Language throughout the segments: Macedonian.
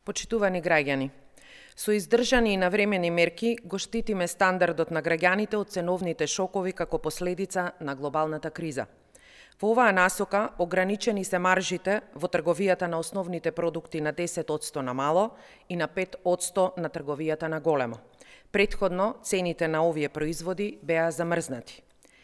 Почитувани граѓани, со издржани и навремени мерки го штитиме стандардот на граѓаните од ценовните шокови како последица на глобалната криза. Во оваа насока ограничени се маржите во трговијата на основните продукти на 10% на мало и на 5% на трговијата на големо. Претходно, цените на овие производи беа замрзнати.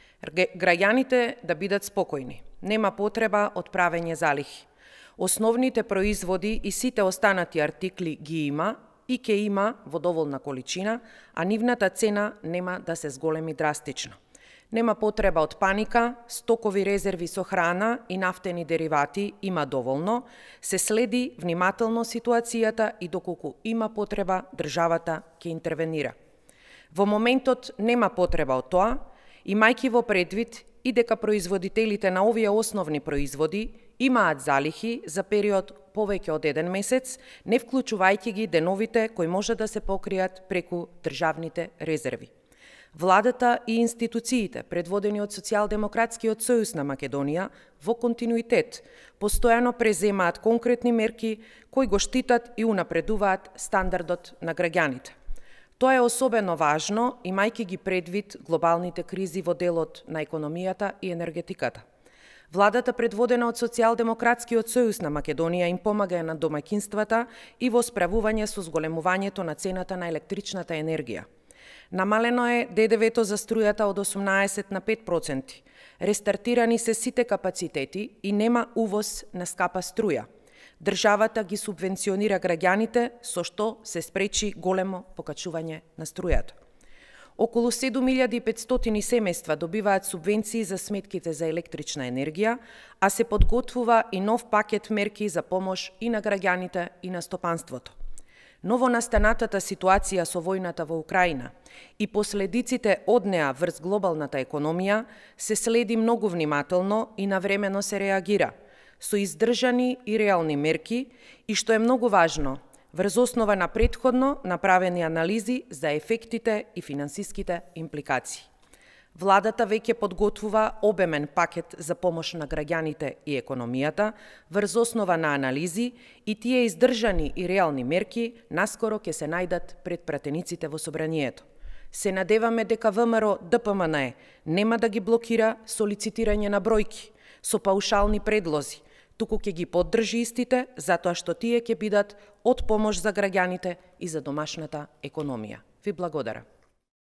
Граѓаните да бидат спокојни. Нема потреба од правење залихи. Основните производи и сите останати артикли ги има и ќе има во доволна количина, а нивната цена нема да се зголеми драстично. Нема потреба од паника, стокови резерви со храна и нафтени деривати има доволно, се следи внимателно ситуацијата и доколку има потреба, државата ќе интервенира. Во моментот нема потреба од тоа, имајќи во предвид и дека производителите на овие основни производи имаат залихи за период повеќе од 1 месец, не вклучувајќи ги деновите кои може да се покријат преку државните резерви. Владата и институциите, предводени од Социјалдемократскиот сојуз на Македонија, во континуитет, постојано преземаат конкретни мерки кои го штитат и унапредуваат стандардот на граѓаните. Тоа е особено важно, имајќи ги предвид глобалните кризи во делот на економијата и енергетиката. Владата, предводена од Социјалдемократскиот сојуз на Македонија, им помага на домаќинствата и во справување со зголемувањето на цената на електричната енергија. Намалено е ДДВ-то за струјата од 18 на 5%. Рестартирани се сите капацитети и нема увоз на скапа струја. Државата ги субвенционира граѓаните, со што се спречи големо покачување на струјата. Околу 7500 семејства добиваат субвенции за сметките за електрична енергија, а се подготвува и нов пакет мерки за помош и на граѓаните и на стопанството. Новонастанатата ситуација со војната во Украина и последиците од неа врз глобалната економија се следи многу внимателно и навремено се реагира, со издржани и реални мерки и, што е многу важно, врз основа на претходно направени анализи за ефектите и финансиските импликации. Владата веќе подготвува обемен пакет за помош на граѓаните и економијата врз основа на анализи и тие издржани и реални мерки наскоро ќе се најдат пред пратениците во собранието. Се надеваме дека ВМРО ДПМНЕ нема да ги блокира со лицитирање на бројки, со паушални предлози, туку ќе ги поддржи истите, затоа што тие ќе бидат од помош за граѓаните и за домашната економија. Ви благодарам.